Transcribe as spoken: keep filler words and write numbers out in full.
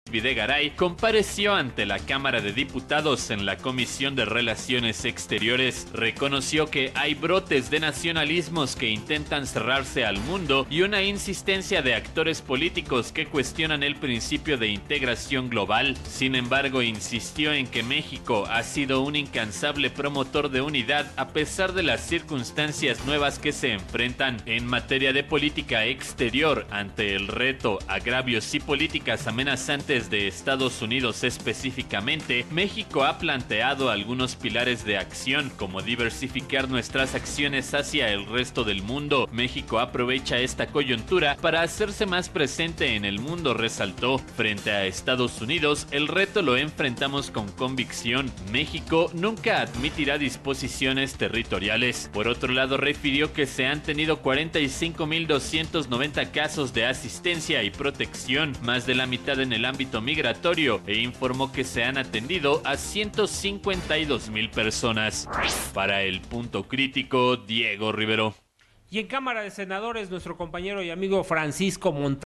Videgaray compareció ante la Cámara de Diputados en la Comisión de Relaciones Exteriores. Reconoció que hay brotes de nacionalismos que intentan cerrarse al mundo y una insistencia de actores políticos que cuestionan el principio de integración global. Sin embargo, insistió en que México ha sido un incansable promotor de unidad a pesar de las circunstancias nuevas que se enfrentan. En materia de política exterior, ante el reto, agravios y políticas amenazantes de Estados Unidos específicamente, México ha planteado algunos pilares de acción, como diversificar nuestras acciones hacia el resto del mundo. México aprovecha esta coyuntura para hacerse más presente en el mundo, resaltó. Frente a Estados Unidos, el reto lo enfrentamos con convicción. México nunca admitirá disposiciones territoriales. Por otro lado, refirió que se han tenido cuarenta y cinco mil doscientos noventa casos de asistencia y protección, más de la mitad en el ámbito migratorio, e informó que se han atendido a ciento cincuenta y dos mil personas. Para El Punto Crítico, Diego Rivero. Y en Cámara de Senadores, nuestro compañero y amigo Francisco Montaño